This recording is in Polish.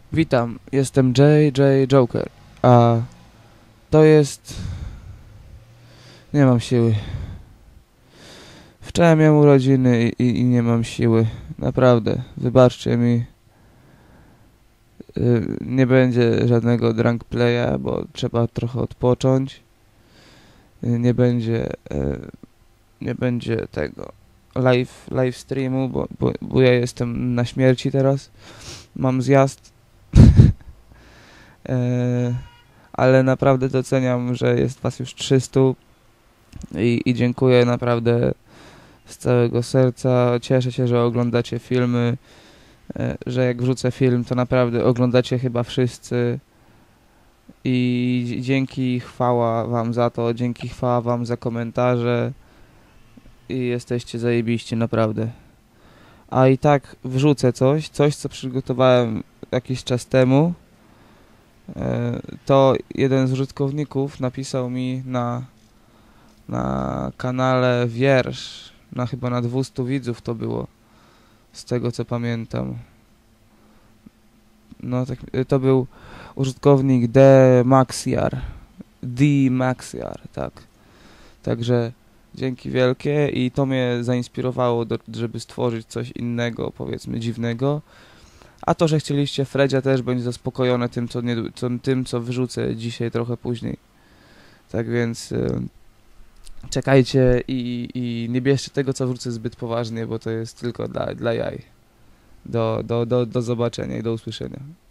Witam, jestem JJ Joker, a to jest... Nie mam siły. Wczoraj miałem urodziny i nie mam siły. Naprawdę, wybaczcie mi. Nie będzie żadnego drunk playa, bo trzeba trochę odpocząć. Nie będzie tego live streamu, bo ja jestem na śmierci teraz. Mam zjazd. Ale naprawdę doceniam, że jest was już 300 i dziękuję naprawdę z całego serca. Cieszę się, że oglądacie filmy, że jak wrzucę film, to naprawdę oglądacie chyba wszyscy i dzięki, chwała wam za to, dzięki, chwała wam za komentarze i jesteście zajebiści, naprawdę. A i tak wrzucę coś co przygotowałem jakiś czas temu. To jeden z użytkowników napisał mi na kanale wiersz, chyba na 200 widzów to było, z tego co pamiętam. No tak, to był użytkownik D Maxiar, tak. Także dzięki wielkie i to mnie zainspirowało, żeby stworzyć coś innego, powiedzmy dziwnego. A to, że chcieliście Fredzia, też będzie zaspokojone tym, co wyrzucę dzisiaj trochę później. Tak więc czekajcie i nie bierzcie tego, co wrzucę zbyt poważnie, bo to jest tylko dla jaj. Do zobaczenia i do usłyszenia.